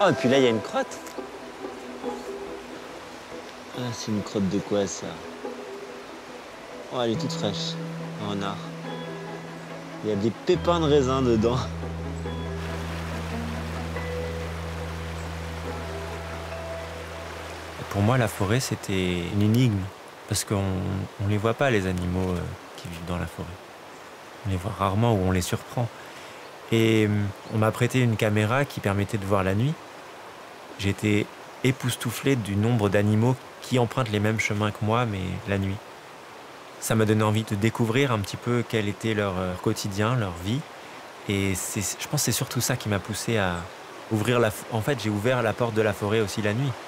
Oh, et puis là, il y a une crotte. Ah, c'est une crotte de quoi, ça? Oh, elle est toute fraîche, un renard. Il y a des pépins de raisin dedans. Pour moi, la forêt, c'était une énigme. Parce qu'on ne les voit pas, les animaux qui vivent dans la forêt. On les voit rarement ou on les surprend. Et on m'a prêté une caméra qui permettait de voir la nuit. J'étais époustouflé du nombre d'animaux qui empruntent les mêmes chemins que moi, mais la nuit. Ça m'a donné envie de découvrir un petit peu quel était leur quotidien, leur vie. Et je pense que c'est surtout ça qui m'a poussé à ouvrir la... En fait, j'ai ouvert la porte de la forêt aussi la nuit.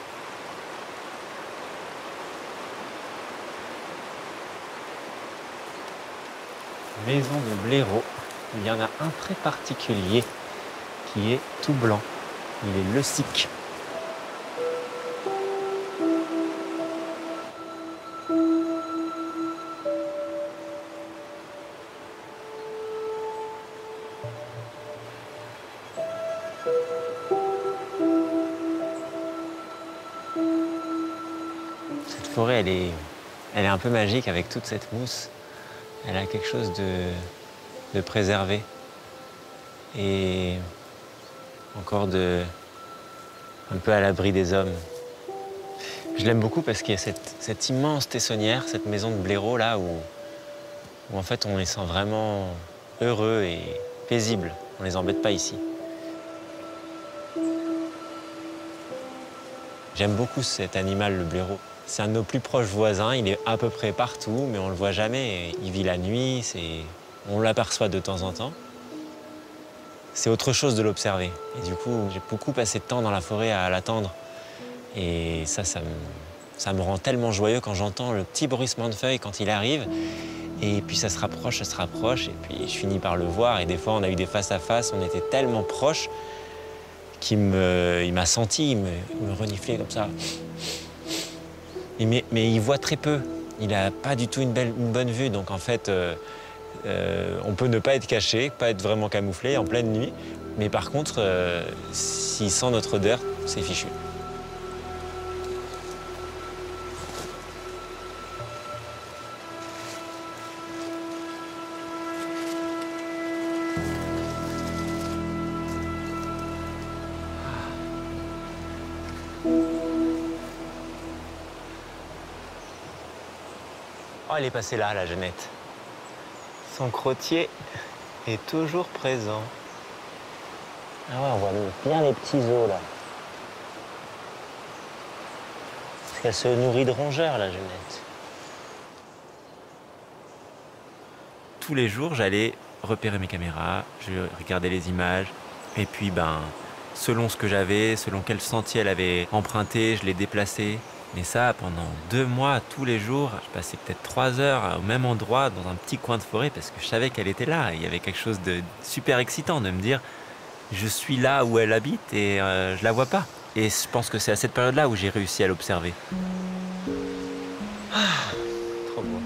Maison de blaireau. Il y en a un très particulier qui est tout blanc. Il est leucique. Cette forêt, elle est un peu magique avec toute cette mousse. Elle a quelque chose de préservé et encore un peu à l'abri des hommes. Je l'aime beaucoup parce qu'il y a cette immense tessonnière, cette maison de blaireau là où en fait on les sent vraiment heureux et paisibles. On les embête pas ici. J'aime beaucoup cet animal, le blaireau. C'est un de nos plus proches voisins, il est à peu près partout, mais on le voit jamais. Il vit la nuit, on l'aperçoit de temps en temps. C'est autre chose de l'observer. Et du coup, j'ai beaucoup passé de temps dans la forêt à l'attendre. Et ça me rend tellement joyeux quand j'entends le petit bruissement de feuilles quand il arrive. Et puis ça se rapproche, et puis je finis par le voir. Et des fois, on a eu des face-à-face, on était tellement proches il m'a senti, il me reniflait comme ça. Mais il voit très peu. Il n'a pas du tout une bonne vue. Donc en fait, on peut ne pas être caché, pas être vraiment camouflé en pleine nuit. Mais par contre, s'il sent notre odeur, c'est fichu. Oh, elle est passée là, la jeunette. Son crottier est toujours présent. Ah ouais, on voit bien les petits os, là. Parce qu'elle se nourrit de rongeurs, la jeunette. Tous les jours, j'allais repérer mes caméras, je regardais les images. Et puis, selon ce que j'avais, selon quel sentier elle avait emprunté, je les déplaçais. Mais ça, pendant 2 mois, tous les jours, je passais peut-être 3 heures au même endroit, dans un petit coin de forêt, parce que je savais qu'elle était là. Et il y avait quelque chose de super excitant de me dire, je suis là où elle habite et je la vois pas. Et je pense que c'est à cette période-là où j'ai réussi à l'observer. Trop beau.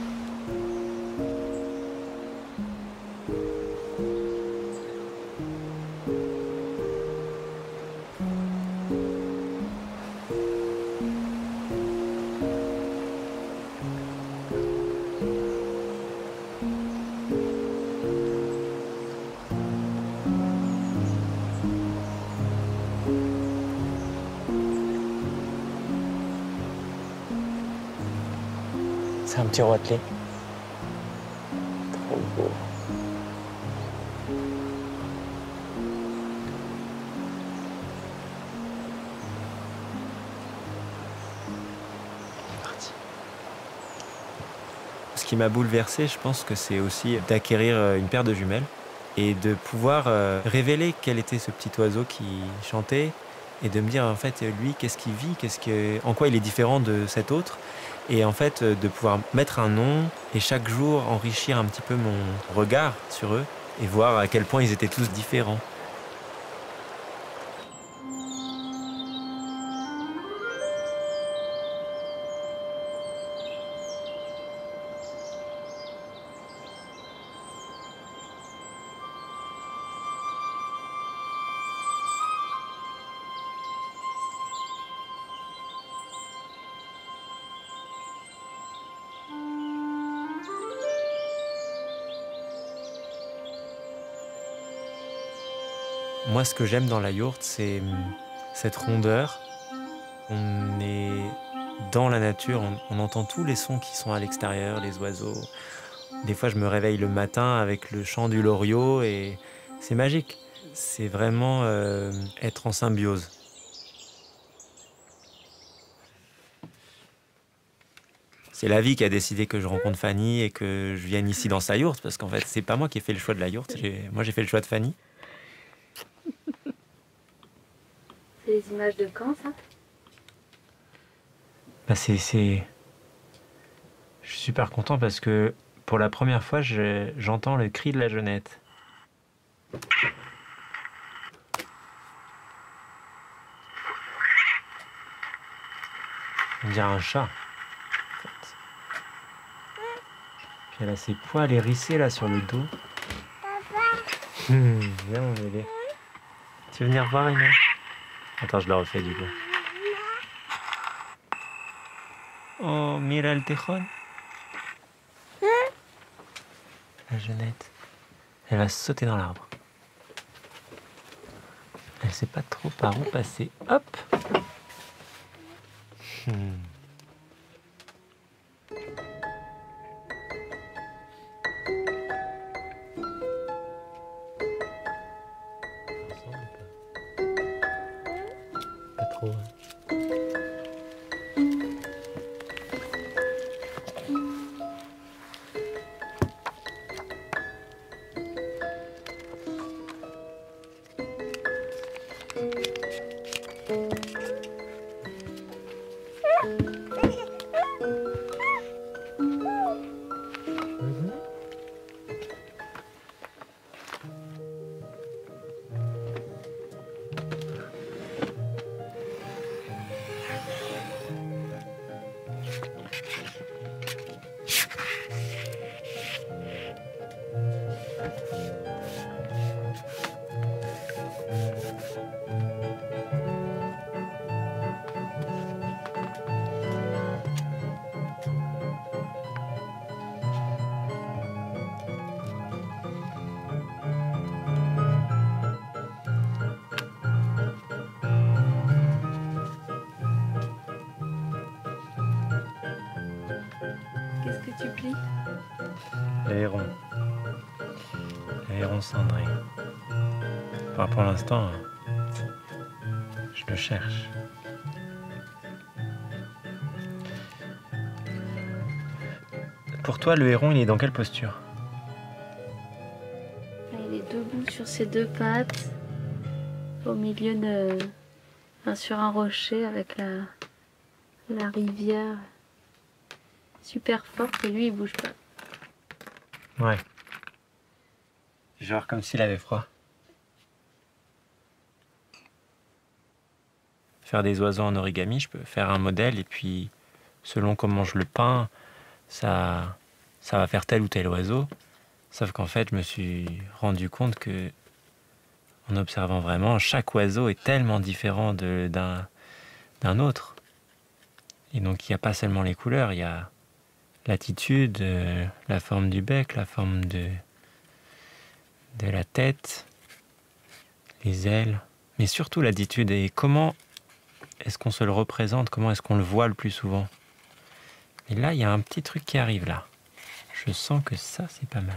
C'est un petit roitelet. Trop beau. Il est parti. Ce qui m'a bouleversé, je pense que c'est aussi d'acquérir une paire de jumelles et de pouvoir révéler quel était ce petit oiseau qui chantait et de me dire en fait lui qu'est-ce qu'il vit, en quoi il est différent de cet autre et en fait de pouvoir mettre un nom et chaque jour enrichir un petit peu mon regard sur eux et voir à quel point ils étaient tous différents. Moi, ce que j'aime dans la yourte, c'est cette rondeur. On est dans la nature, on entend tous les sons qui sont à l'extérieur, les oiseaux. Des fois, je me réveille le matin avec le chant du loriot et c'est magique. C'est vraiment être en symbiose. C'est la vie qui a décidé que je rencontre Fanny et que je vienne ici dans sa yourte, parce qu'en fait, c'est pas moi qui ai fait le choix de la yourte. Moi, j'ai fait le choix de Fanny. C'est les images de quand, ça? Bah je suis super content parce que pour la première fois, j'entends le cri de la jeunette. On dirait un chat. En fait. Puis elle a ses poils hérissés là sur le dos. Viens mon bébé. Tu veux venir voir, Ina? Attends, je la refais du coup. Oh, mira el tejón. La jeunette. Elle va sauter dans l'arbre. Elle sait pas trop par où passer. Hop. Pas trop. Qu'est-ce que tu plies? L'aéron. L'aéron cendré. Enfin, pour l'instant, je le cherche. Pour toi, le héron, il est dans quelle posture? Il est debout sur ses deux pattes, au milieu de... enfin, sur un rocher avec la rivière super forte et lui, il bouge pas. Ouais. Genre comme s'il avait froid. Faire des oiseaux en origami, je peux faire un modèle et puis selon comment je le peins, ça va faire tel ou tel oiseau. Sauf qu'en fait, je me suis rendu compte que, en observant vraiment, chaque oiseau est tellement différent d'un autre. Et donc, il n'y a pas seulement les couleurs, il y a l'attitude, la forme du bec, la forme de la tête, les ailes, mais surtout l'attitude et comment est-ce qu'on se le représente, comment est-ce qu'on le voit le plus souvent. Et là, il y a un petit truc qui arrive là. Je sens que ça, c'est pas mal.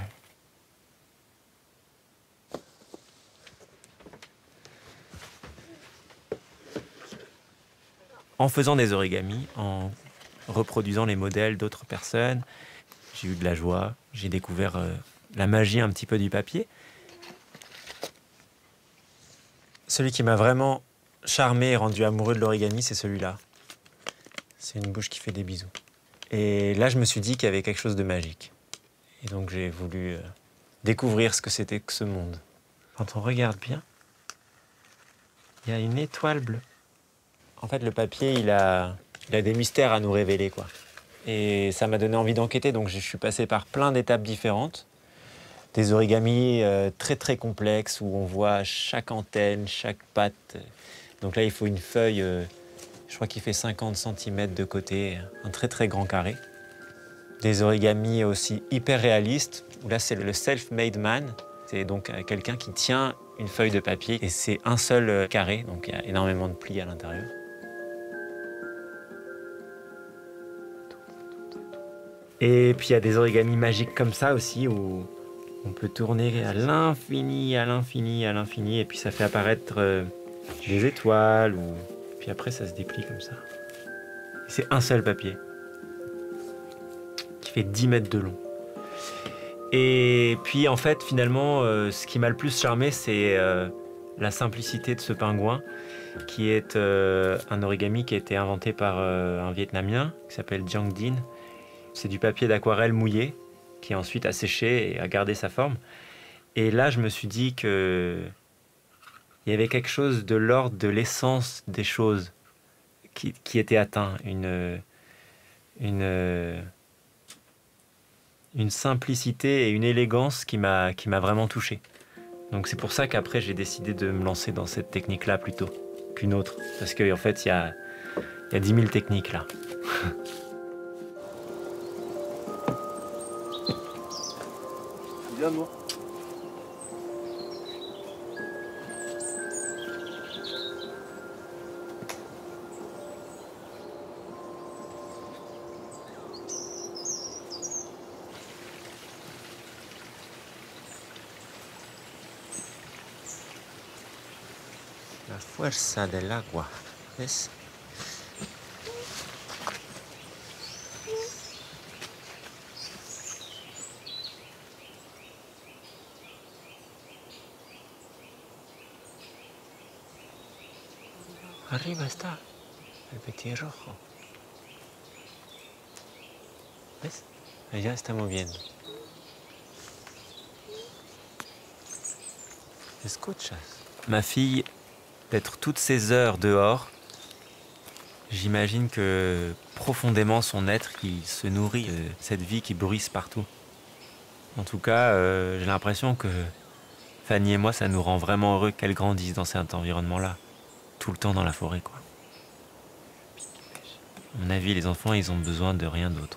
En faisant des origamis, en reproduisant les modèles d'autres personnes, j'ai eu de la joie, j'ai découvert la magie un petit peu du papier. Celui qui m'a vraiment charmé et rendu amoureux de l'origami, c'est celui-là. C'est une bouche qui fait des bisous. Et là, je me suis dit qu'il y avait quelque chose de magique. Et donc, j'ai voulu découvrir ce que c'était que ce monde. Quand on regarde bien, il y a une étoile bleue. En fait, le papier, il a des mystères à nous révéler, quoi. Et ça m'a donné envie d'enquêter, donc je suis passé par plein d'étapes différentes. Des origamis très très complexes où on voit chaque antenne, chaque patte. Donc là, il faut une feuille, je crois qu'il fait 50 cm de côté, un très très grand carré. Des origamis aussi hyper réalistes, où là c'est le self-made man, C'est donc quelqu'un qui tient une feuille de papier et c'est un seul carré, donc il y a énormément de plis à l'intérieur. Et puis il y a des origamis magiques comme ça aussi où on peut tourner à l'infini, à l'infini, à l'infini, et puis ça fait apparaître des étoiles, ou... puis après ça se déplie comme ça. C'est un seul papier qui fait 10 mètres de long. Et puis en fait finalement ce qui m'a le plus charmé c'est la simplicité de ce pingouin qui est un origami qui a été inventé par un Vietnamien qui s'appelle Giang Dinh. C'est du papier d'aquarelle mouillé qui ensuite a séché et a gardé sa forme. Et là, je me suis dit qu'il y avait quelque chose de l'ordre de l'essence des choses qui était atteint. Une simplicité et une élégance qui m'a vraiment touché. Donc c'est pour ça qu'après, j'ai décidé de me lancer dans cette technique-là plutôt qu'une autre. Parce qu'en fait, il y a 10 000 techniques là. Moi. La fuerza del agua, ¿ves? Arriba está el petirrojo. ¿Ves? Ella está moviendo. ¿Escuchas? Ma fille, d'être toutes ces heures dehors, j'imagine que profondément son être, il se nourrit de cette vie qui bruisse partout. En tout cas, j'ai l'impression que Fanny et moi, ça nous rend vraiment heureux qu'elle grandisse dans cet environnement-là. Tout le temps dans la forêt, quoi. À mon avis, les enfants, ils ont besoin de rien d'autre.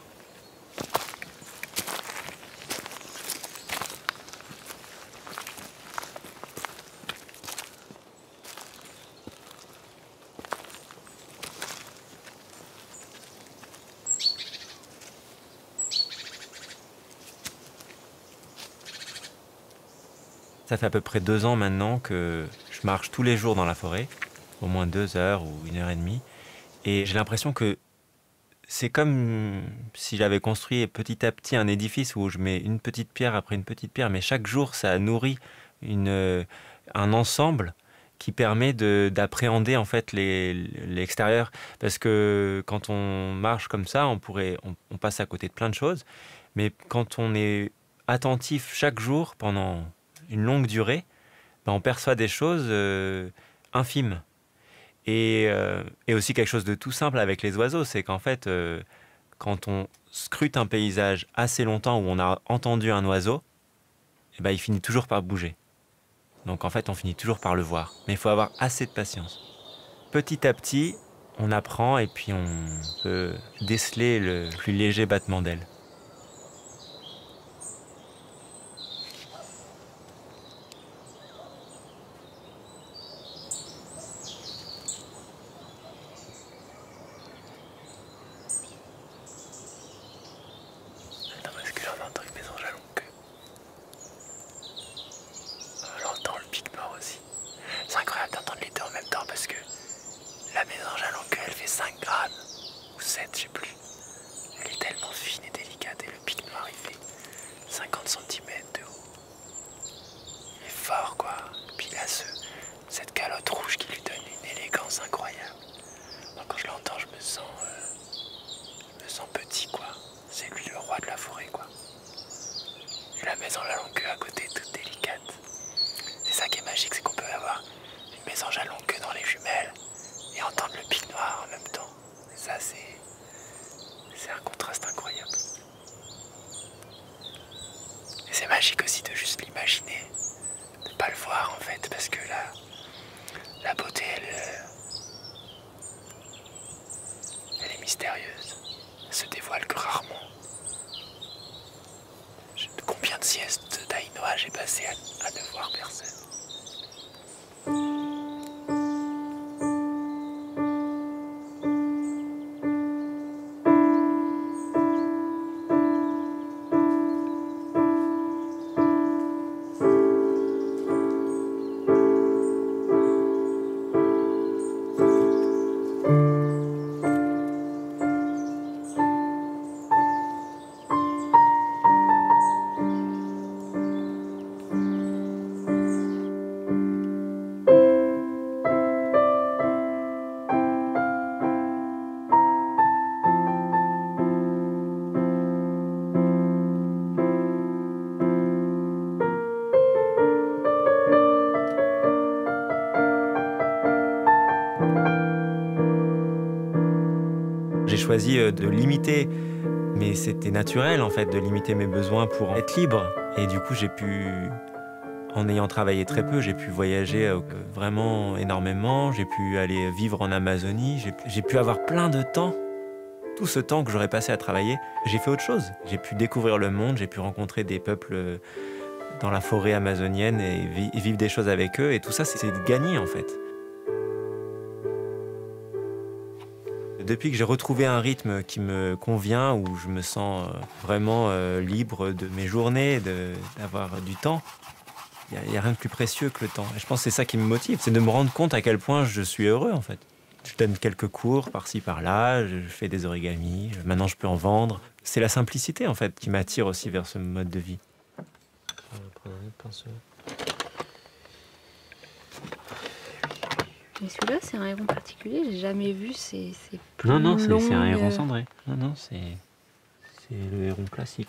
Ça fait à peu près 2 ans maintenant que je marche tous les jours dans la forêt, au moins 2 heures ou 1 heure et demie. Et j'ai l'impression que c'est comme si j'avais construit petit à petit un édifice où je mets une petite pierre après une petite pierre, mais chaque jour ça nourrit un ensemble qui permet d'appréhender en fait l'extérieur. Parce que quand on marche comme ça, on passe à côté de plein de choses, mais quand on est attentif chaque jour pendant une longue durée, ben on perçoit des choses infimes. Et aussi quelque chose de tout simple avec les oiseaux, c'est qu'en fait, quand on scrute un paysage assez longtemps où on a entendu un oiseau, eh ben, il finit toujours par bouger. Donc en fait, on finit toujours par le voir. Mais il faut avoir assez de patience. Petit à petit, on apprend et puis on peut déceler le plus léger battement d'ailes. C'est incroyable d'entendre les deux en même temps parce que la mésange à longue queue, elle fait 5 grammes ou 7, je sais plus. Elle est tellement fine et délicate et le pic noir il fait 50 cm de haut. Il est fort quoi. Puis il a cette calotte rouge qui lui donne une élégance incroyable. Donc quand je l'entends, je me sens petit quoi. C'est lui le roi de la forêt quoi. Et la mésange à longue queue à côté toute délicate. C'est ça qui est magique, c'est qu'on peut avoir une mésange à longue queue dans les jumelles et entendre le pic noir en même temps. Et ça, c'est un contraste incroyable. Et c'est magique aussi de juste l'imaginer, de ne pas le voir en fait, parce que la beauté, elle est mystérieuse. Elle se dévoile que rarement. Combien de sieste d'Aïnoa, j'ai passé à ne voir personne. J'ai choisi de limiter, mais c'était naturel en fait de limiter mes besoins pour être libre. Et du coup, j'ai pu, en ayant travaillé très peu, j'ai pu voyager vraiment énormément. J'ai pu aller vivre en Amazonie. J'ai pu avoir plein de temps. Tout ce temps que j'aurais passé à travailler, j'ai fait autre chose. J'ai pu découvrir le monde. J'ai pu rencontrer des peuples dans la forêt amazonienne et vivre des choses avec eux. Et tout ça, c'est gagné en fait. Depuis que j'ai retrouvé un rythme qui me convient, où je me sens vraiment libre de mes journées, d'avoir du temps, il n'y a rien de plus précieux que le temps. Et je pense que c'est ça qui me motive, c'est de me rendre compte à quel point je suis heureux en fait. Je donne quelques cours par-ci par-là, je fais des origamis, maintenant je peux en vendre. C'est la simplicité en fait qui m'attire aussi vers ce mode de vie. On va prendre un autre pinceau. Mais celui-là, c'est un héron particulier, j'ai jamais vu, c'est plus Non, non, long. c'est un héron cendré. Non, non, c'est le héron classique.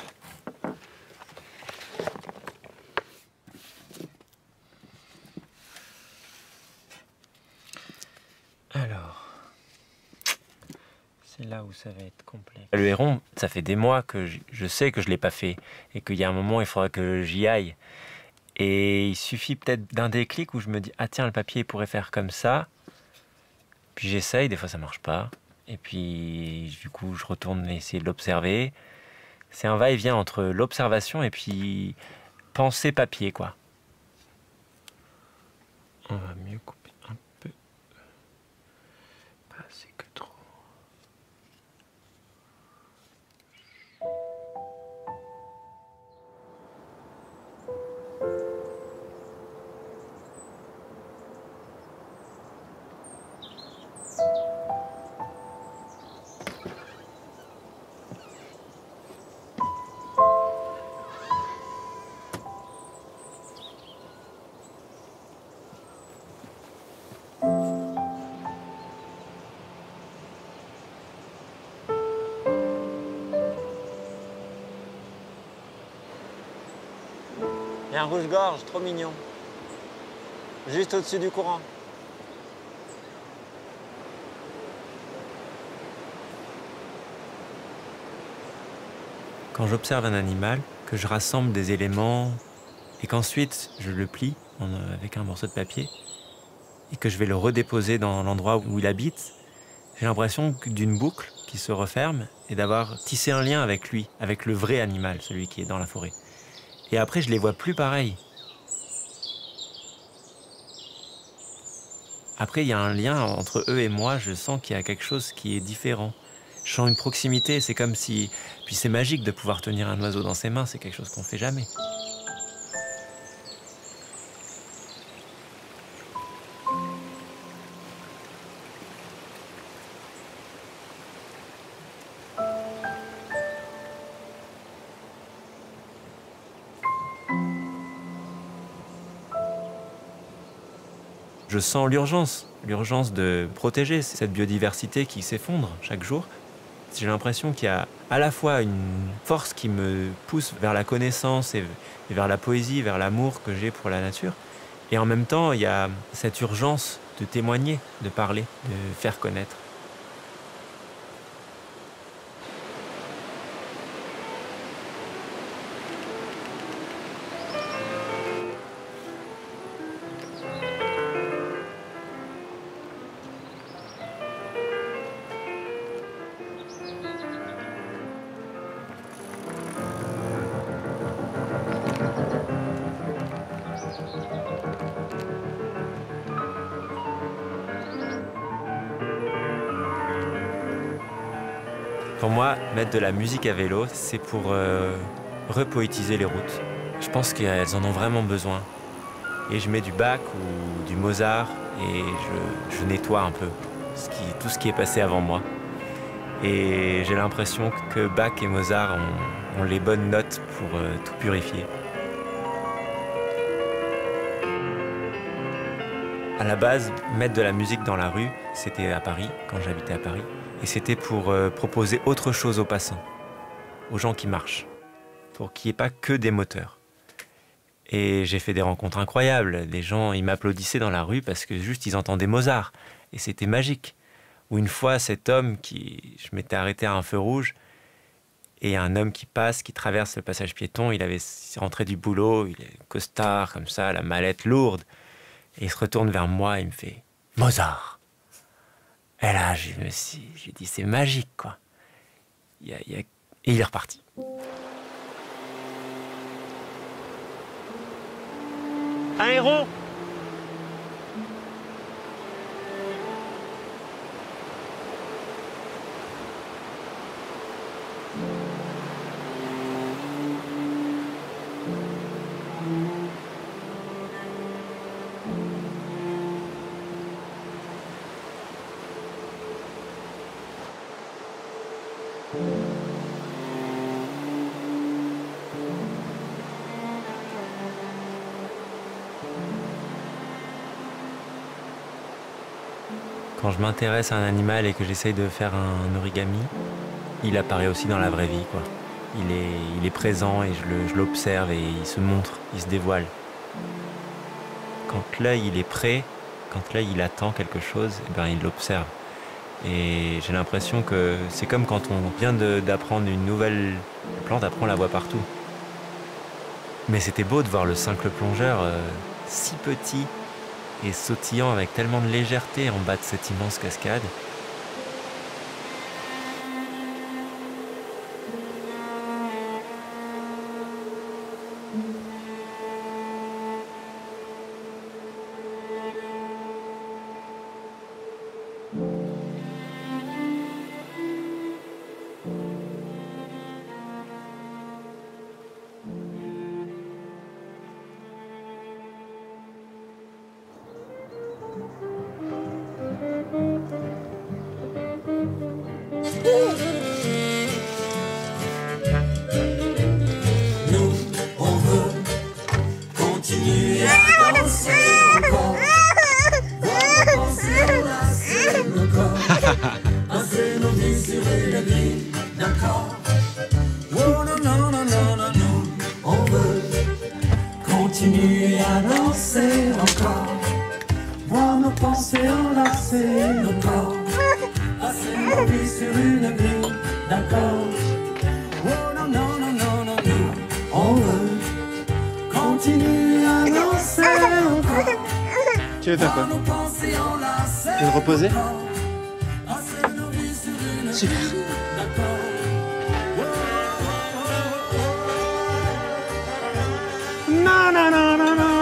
Alors, c'est là où ça va être complexe. Le héron, ça fait des mois que je sais que je ne l'ai pas fait et qu'il y a un moment, il faudra que j'y aille. Et il suffit peut-être d'un déclic où je me dis « Ah tiens, le papier il pourrait faire comme ça ». Puis j'essaye, des fois ça marche pas. Et puis du coup, je retourne essayer de l'observer. C'est un va-et-vient entre l'observation et puis penser papier, quoi. On va mieux couper un peu. Pas assez que trop. Il y a un rouge-gorge, trop mignon. Juste au-dessus du courant. Quand j'observe un animal, que je rassemble des éléments et qu'ensuite je le plie avec un morceau de papier et que je vais le redéposer dans l'endroit où il habite, j'ai l'impression d'une boucle qui se referme et d'avoir tissé un lien avec lui, avec le vrai animal, celui qui est dans la forêt. Et après, je les vois plus pareils. Après, il y a un lien entre eux et moi, je sens qu'il y a quelque chose qui est différent. Je sens une proximité, c'est comme si... Puis c'est magique de pouvoir tenir un oiseau dans ses mains, c'est quelque chose qu'on fait jamais. Je sens l'urgence de protéger cette biodiversité qui s'effondre chaque jour. J'ai l'impression qu'il y a à la fois une force qui me pousse vers la connaissance et vers la poésie, vers l'amour que j'ai pour la nature. Et en même temps, il y a cette urgence de témoigner, de parler, de faire connaître. Pour moi, mettre de la musique à vélo, c'est pour repoétiser les routes. Je pense qu'elles en ont vraiment besoin. Et je mets du Bach ou du Mozart et je nettoie un peu tout ce qui est passé avant moi. Et j'ai l'impression que Bach et Mozart ont les bonnes notes pour tout purifier. À la base, mettre de la musique dans la rue, c'était à Paris, quand j'habitais à Paris. Et c'était pour proposer autre chose aux passants, aux gens qui marchent, pour qu'il n'y ait pas que des moteurs. Et j'ai fait des rencontres incroyables. Des gens, ils m'applaudissaient dans la rue parce que juste ils entendaient Mozart. Et c'était magique. Ou une fois, cet homme je m'étais arrêté à un feu rouge et un homme qui traverse le passage piéton, il est rentré du boulot, il est costard comme ça, la mallette lourde. Et il se retourne vers moi et il me fait « Mozart !» Et là, j'ai dit « C'est magique, quoi. » Et il est reparti. Un héros! Quand je m'intéresse à un animal et que j'essaye de faire un origami, il apparaît aussi dans la vraie vie, quoi. Il est présent et je l'observe et il se montre, il se dévoile. Quand l'œil il est prêt, quand l'œil il attend quelque chose, eh ben, il l'observe. Et j'ai l'impression que c'est comme quand on vient d'apprendre une nouvelle plante, après on la voit partout. Mais c'était beau de voir le cincle plongeur si petit et sautillant avec tellement de légèreté en bas de cette immense cascade. Continuer à danser encore, voir nos pensées enlacer nos corps, passer nos vies sur une grille d'accord. Oh non, non, non, non, non, non, on veut continuer à danser encore. Tu veux faire quoi? Tu veux te reposer? Super. Non, non, non, non, non.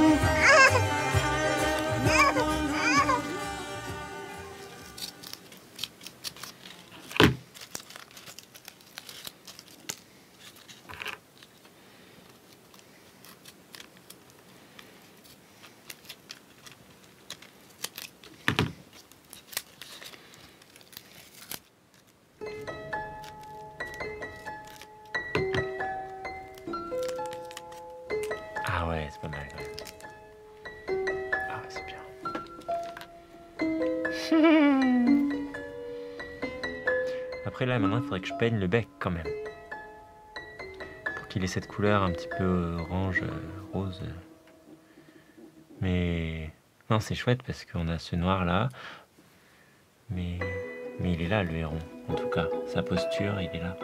Ah ouais, c'est pas mal quand même. Ah ouais, c'est bien. Après là, maintenant, il faudrait que je peigne le bec quand même. Pour qu'il ait cette couleur un petit peu orange, rose. Mais non, c'est chouette parce qu'on a ce noir là. Mais il est là, le héron. En tout cas, sa posture, il est là.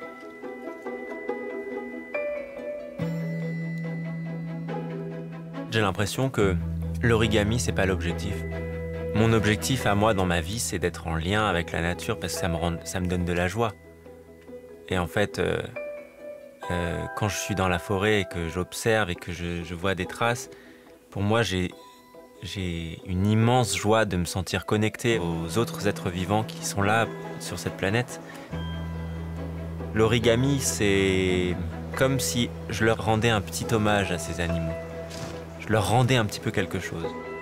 J'ai l'impression que l'origami, c'est pas l'objectif. Mon objectif à moi dans ma vie, c'est d'être en lien avec la nature parce que ça me donne de la joie. Et en fait, quand je suis dans la forêt et que j'observe et que je vois des traces, pour moi, j'ai une immense joie de me sentir connecté aux autres êtres vivants qui sont là sur cette planète. L'origami, c'est comme si je leur rendais un petit hommage à ces animaux. Je leur rendais un petit peu quelque chose.